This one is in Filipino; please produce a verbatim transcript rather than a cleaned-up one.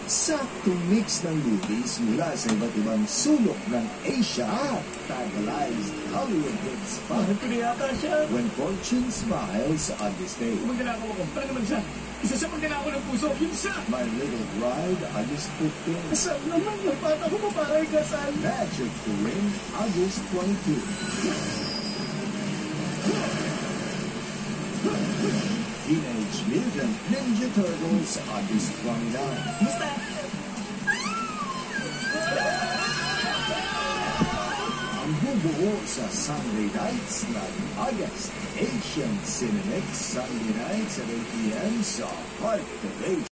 Saktong mix ng movies mula sa iba't ibang sulok ng Asia. Tantalized Hollywood hits pa. Bakit ko na yata siya? When Fortune Smiles on this day. Magnanakaw ako. Para naman siya. Isa siya magnanakaw ng puso. Yun siya! My Little Bride, August fifteenth. Saan naman? Nagpata ko pa para ikasal. Magic to Win, August twenty-two. Teenage Mutant Ninja Turtles, August twenty-nine. Basta! Ang bubuo sa Sunday nights ng August. Asian Cinemix, Sunday nights at eight p m sa Heart of Asia.